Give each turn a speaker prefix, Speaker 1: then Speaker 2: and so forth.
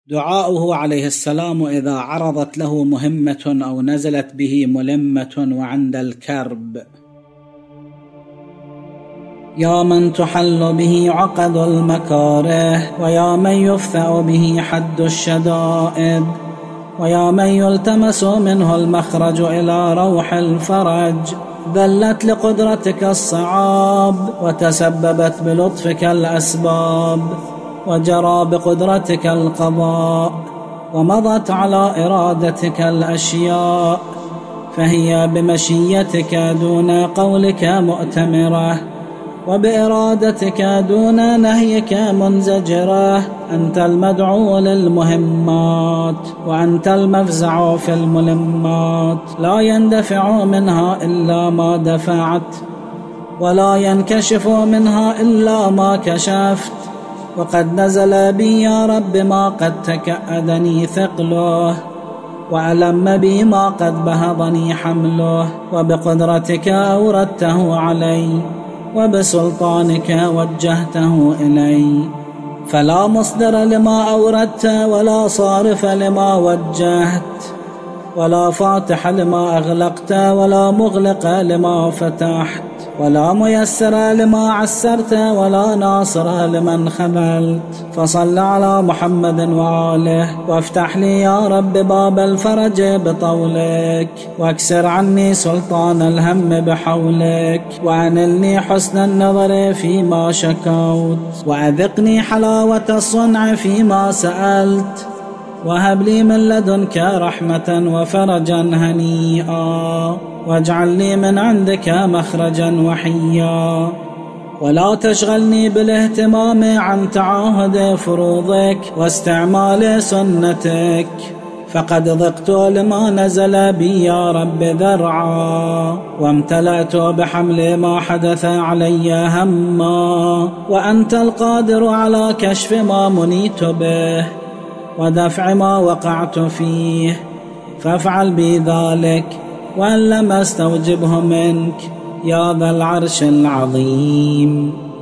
Speaker 1: دعاؤه عليه السلام إذا عرضت له مهمة أو نزلت به ملمة وعند الكرب: يا من تحل به عقد المكاره، ويا من يفثأ به حد الشدائد، ويا من يلتمس منه المخرج إلى روح الفرج. ذلت لقدرتك الصعاب، وتسببت بلطفك الأسباب، وجرى بقدرتك القضاء، ومضت على إرادتك الأشياء، فهي بمشيتك دون قولك مؤتمرة، وبإرادتك دون نهيك منزجرة. أنت المدعو للمهمات، وأنت المفزع في الملمات. لا يندفع منها إلا ما دفعت، ولا ينكشف منها إلا ما كشفت. وقد نزل بي يا رب ما قد تكأدني ثقله، وألم بي ما قد بهضني حمله. وبقدرتك أوردته علي، وبسلطانك وجهته إلي. فلا مصدر لما أوردت، ولا صارف لما وجهت، ولا فاتح لما أغلقت، ولا مغلق لما فتحت، ولا ميسر لما عسرت، ولا ناصر لمن خذلت. فصل على محمد وآله، وافتح لي يا رب باب الفرج بطولك، واكسر عني سلطان الهم بحولك، وأنلني حسن النظر فيما شكوت، وأذقني حلاوة الصنع فيما سألت، وهب لي من لدنك رحمة وفرجا هنيئا، واجعل لي من عندك مخرجا وحيا. ولا تشغلني بالاهتمام عن تعاهد فروضك واستعمال سنتك، فقد ضقت لما نزل بي يا رب ذرعا، وامتلأت بحمل ما حدث علي هما. وأنت القادر على كشف ما منيت به، ودفع ما وقعت فيه، فافعل بي ذلك، وأن لم أستوجبه منك يا ذا العرش العظيم.